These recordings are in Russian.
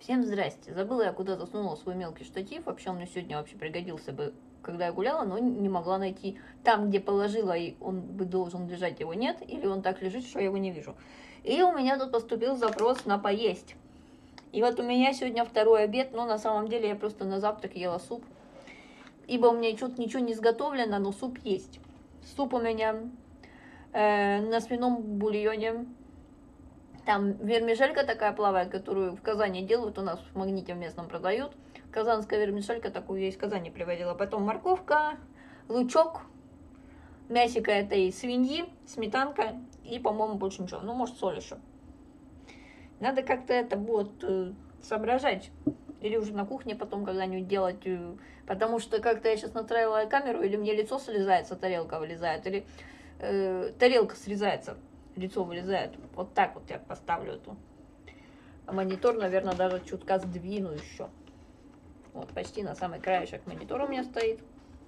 Всем здрасте. Забыла я куда засунула свой мелкий штатив. Вообще он мне сегодня вообще пригодился бы, когда я гуляла, но не могла найти. Там, где положила, и он бы должен лежать, его нет. Или он так лежит, что я его не вижу. И у меня тут поступил запрос на поесть. И вот у меня сегодня второй обед, но на самом деле я просто на завтрак ела суп. Ибо у меня что-то ничего не изготовлено, но суп есть. Суп у меня на свином бульоне. Там вермишелька такая плавает, которую в Казани делают, у нас в Магните в местном продают. Казанская вермишелька, такую я из Казани привозила. Потом морковка, лучок, мясика этой свиньи, сметанка и, по-моему, больше ничего. Ну, может, соль еще. Надо как-то это будет соображать. Или уже на кухне потом когда-нибудь делать. Потому что как-то я сейчас настраивала камеру, или мне лицо слезается, тарелка вылезает, или тарелка срезается. Лицо вылезает. Вот так вот я поставлю эту. А монитор, наверное, даже чутка сдвину еще. Вот почти на самый краешек монитор у меня стоит.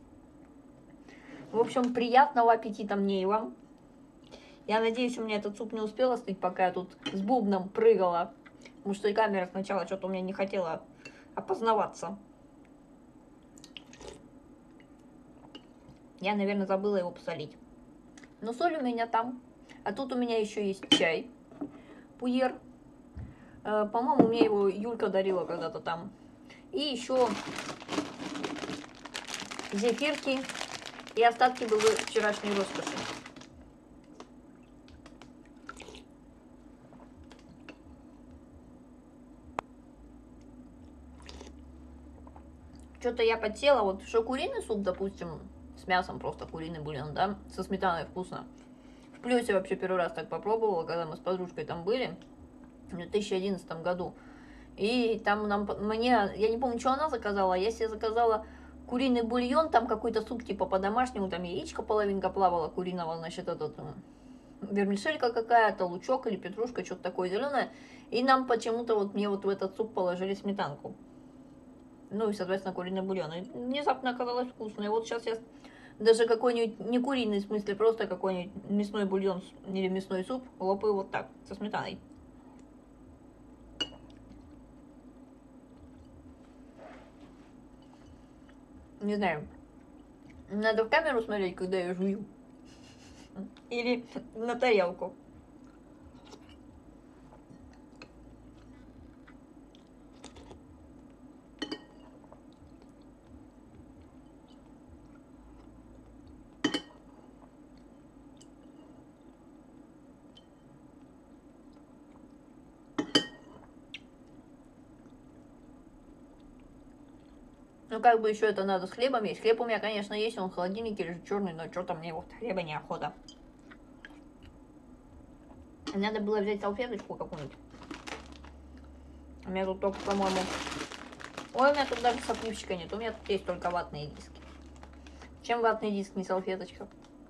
В общем, приятного аппетита мне и вам. Я надеюсь, у меня этот суп не успел остыть, пока я тут с бубном прыгала. Потому что и камера сначала что-то у меня не хотела опознаваться. Я, наверное, забыла его посолить. Но соль у меня там. А тут у меня еще есть чай. Пуер. По-моему, мне его Юлька дарила когда-то там. И еще зефирки и остатки были вчерашней роскоши. Что-то я подсела, вот что куриный суп, допустим, с мясом, просто куриный бульон, да, со сметаной вкусно. В Плесе вообще первый раз так попробовала, когда мы с подружкой там были, в 2011 году. И там я не помню, что она заказала, я себе заказала куриный бульон, там какой-то суп типа по-домашнему, там яичко половинка плавала куриного, значит, вермишелька какая-то, лучок или петрушка, что-то такое зеленое. И нам почему-то вот мне вот в этот суп положили сметанку. Ну и, соответственно, куриный бульон. И внезапно оказалось вкусно. И вот сейчас я даже какой-нибудь, не куриный в смысле, просто какой-нибудь мясной бульон или мясной суп лопаю вот так, со сметаной. Не знаю, надо в камеру смотреть, когда я жую. Или на тарелку. Ну, как бы еще это надо с хлебом есть. Хлеб у меня, конечно, есть, он в холодильнике лежит черный, но что-то мне вот хлеба неохота. Надо было взять салфеточку какую-нибудь. У меня тут только, по-моему... Ой, у меня тут даже сопливчика нет, у меня тут есть только ватные диски. Чем ватный диск, не салфеточка?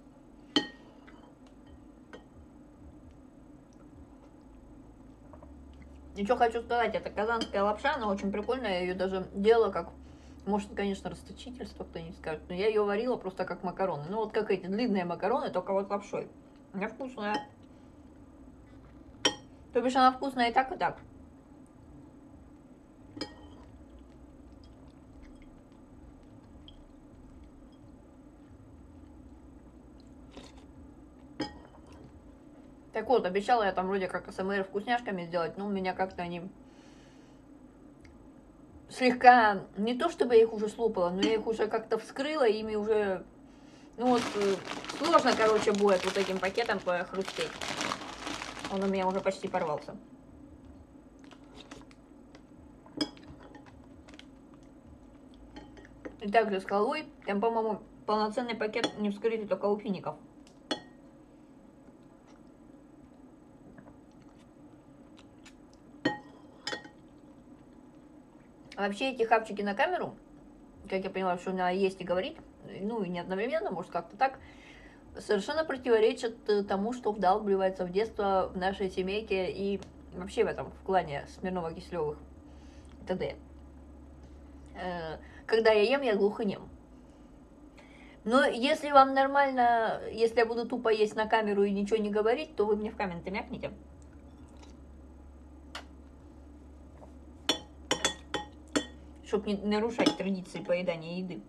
И что хочу сказать, это казанская лапша, она очень прикольная, я ее даже делала как... Может, конечно, расточительство, кто-нибудь скажет, но я ее варила просто как макароны. Ну, вот как эти длинные макароны, только вот лапшой. Она вкусная. То бишь, она вкусная и так, и так. Так вот, обещала я там вроде как АСМР вкусняшками сделать, но у меня как-то они... Слегка, не то чтобы я их уже слопала, но я их уже как-то вскрыла, ими уже, ну вот, сложно, короче, будет вот этим пакетом хрустеть. Он у меня уже почти порвался. И также с халвой, там, по-моему, полноценный пакет не вскрытый, только у фиников. А вообще эти хапчики на камеру, как я поняла, что надо есть и говорить, ну и не одновременно, может как-то так, совершенно противоречат тому, что вдалбливается в детство в нашей семейке и вообще в этом в клане Смирнова-Киселевых т.д. Когда я ем, я глухонем. Но если вам нормально, если я буду тупо есть на камеру и ничего не говорить, то вы мне в комменты мякните. чтобы не нарушать традиции поедания еды.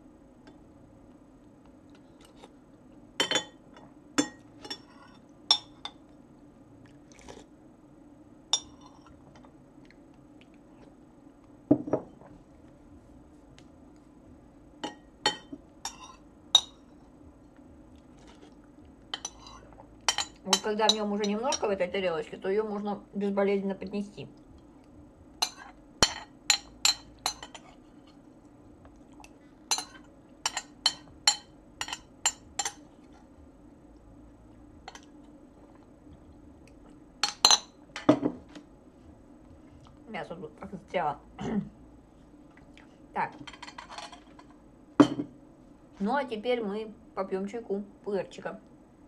Вот когда в нем уже немножко в этой тарелочке, то ее можно безболезненно поднести. Мясо тут застряло. Так. Ну а теперь мы попьем чайку, пуэрчика.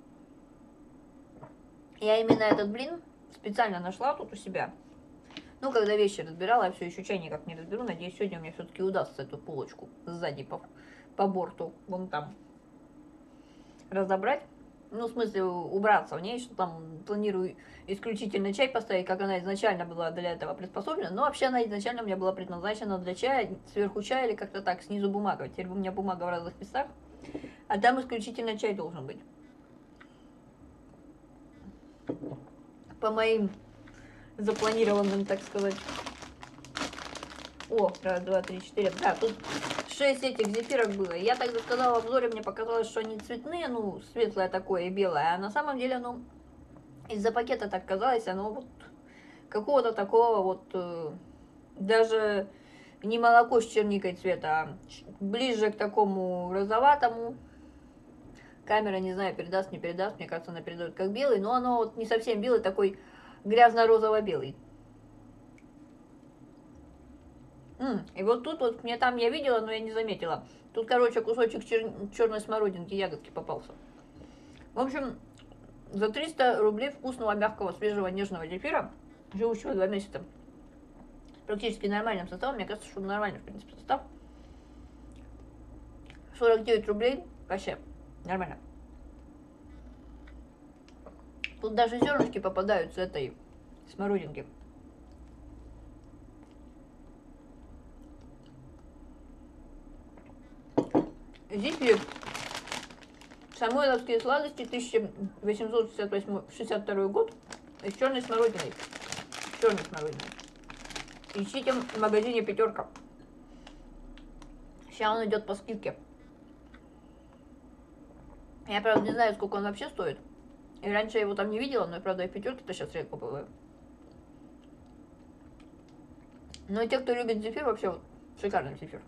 Я именно этот блин специально нашла тут у себя. Ну, когда вещи разбирала, я все еще чай никак не разберу. Надеюсь, сегодня мне все-таки удастся эту полочку сзади по борту, вон там, разобрать. Ну, в смысле, убраться в ней, что там планирую исключительно чай поставить, как она изначально была для этого приспособлена. Но вообще она изначально у меня была предназначена для чая, сверху чая или как-то так, снизу бумага. Теперь у меня бумага в разных местах, а там исключительно чай должен быть. По моим запланированным, так сказать. О, раз, два, три, четыре. Да, тут 6 этих зефирок было. Я так сказала в обзоре, мне показалось, что они цветные, ну, светлое такое и белое. А на самом деле оно из-за пакета так казалось, оно вот какого-то такого вот, даже не молоко с черникой цвета, а ближе к такому розоватому. Камера, не знаю, передаст, не передаст. Мне кажется, она передает как белый, но оно вот не совсем белый, такой грязно-розово-белый. И вот тут вот, мне там я видела, но я не заметила. Тут, короче, кусочек черной смородинки, ягодки попался. В общем, за 300 рублей вкусного, мягкого, свежего, нежного зефира, живущего 2 месяца, с практически нормальным составом, мне кажется, что нормальный, в принципе, состав. 49 рублей, вообще нормально. Тут даже зернышки попадаются этой смородинки. Зефир. Самойловские сладости, 1862 год, с черной смородиной. Черной смородиной. Ищите в магазине «Пятерка». Сейчас он идет по скидке. Я, правда, не знаю, сколько он вообще стоит. И раньше я его там не видела, но, правда, и в «Пятерке-то сейчас редко бываю. Но те, кто любит зефир, вообще вот шикарный зефир.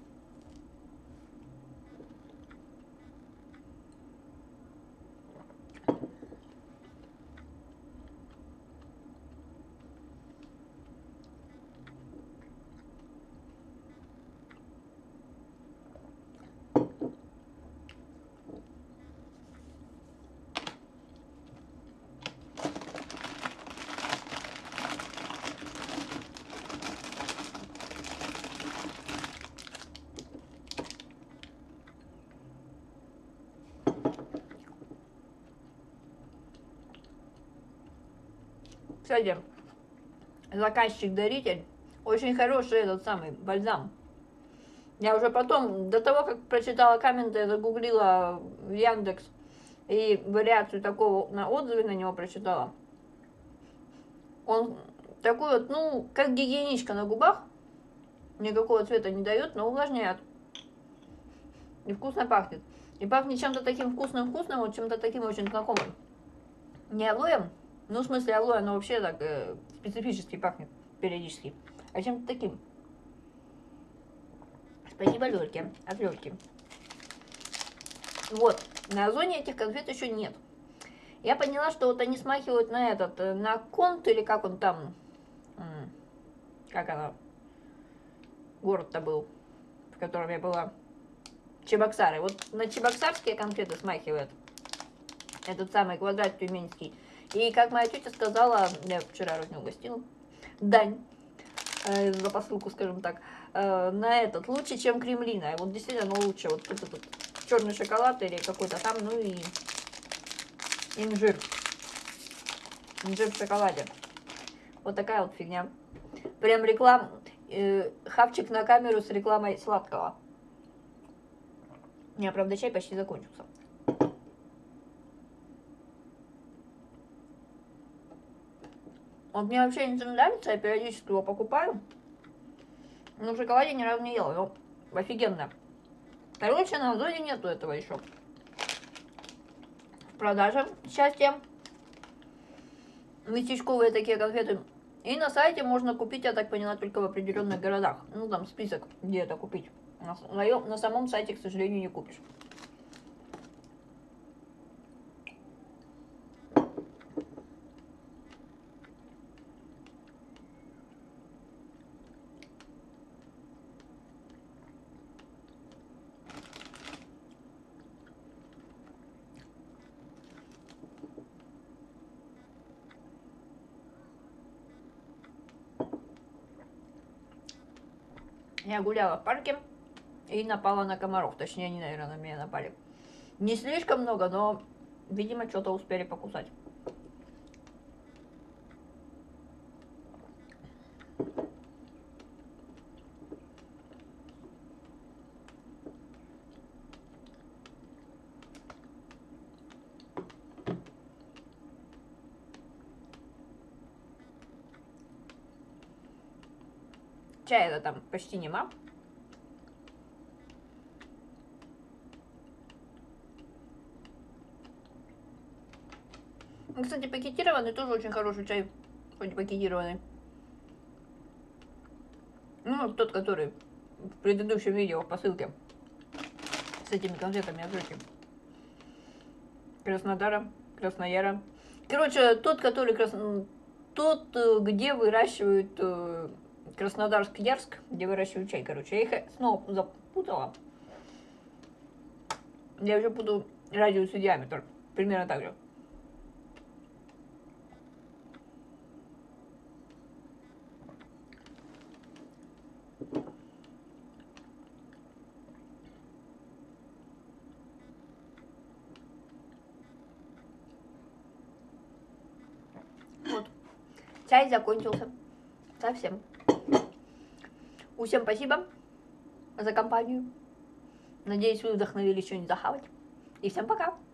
Кстати, заказчик-даритель, очень хороший этот самый бальзам. Я уже потом, до того, как прочитала комменты, я загуглила в Яндекс и вариацию такого на отзыве на него прочитала. Он такой вот, ну, как гигиеничка на губах. Никакого цвета не дает, но увлажняет. И вкусно пахнет. И пахнет чем-то таким вкусным-вкусным, вот чем-то таким очень знакомым. Не алоем, ну, в смысле алоэ, оно вообще так специфически пахнет периодически. А чем-то таким. Спасибо, Лёльке, от Лёльки. Вот, на Озоне этих конфет еще нет. Я поняла, что вот они смахивают на этот, на Конт, или как он там, как она, город-то был, в котором я была, Чебоксары. Вот на чебоксарские конфеты смахивает этот самый квадрат тюменский. И как моя тетя сказала, я вчера родню угостила, дань, за посылку, скажем так, на этот, лучше, чем кремлина. И вот действительно лучше. Вот тут этот черный шоколад или какой-то там, ну и инжир. Инжир в шоколаде. Вот такая вот фигня. Прям реклама. хавчик на камеру с рекламой сладкого. У меня, правда, чай почти закончился. Вот мне вообще не нравится, я периодически его покупаю. Но в шоколаде ни разу не ела, но офигенно. Короче, на Озоне нету этого еще. В продаже счастье. Местечковые такие конфеты. И на сайте можно купить, я так поняла, только в определенных городах. Ну, там список, где это купить. На самом сайте, к сожалению, не купишь. Я гуляла в парке и напала на комаров. Точнее, они, наверное, на меня напали. Не слишком много, но, видимо, что-то успели покусать. Чая-то там почти нема. Кстати, пакетированный тоже очень хороший чай. Хоть пакетированный. Ну, тот, который в предыдущем видео в посылке. С этими конфетами от Жеки. Краснодара, Краснояра. Короче, тот, который тот, где выращивают Краснодарск-Ярск, где выращивают чай, короче. Я их снова запутала. Я уже буду радиус и диаметр. Примерно так же. Вот. Чай закончился. Совсем. Всем спасибо за компанию. Надеюсь, вы вдохновили что-нибудь захавать. И всем пока.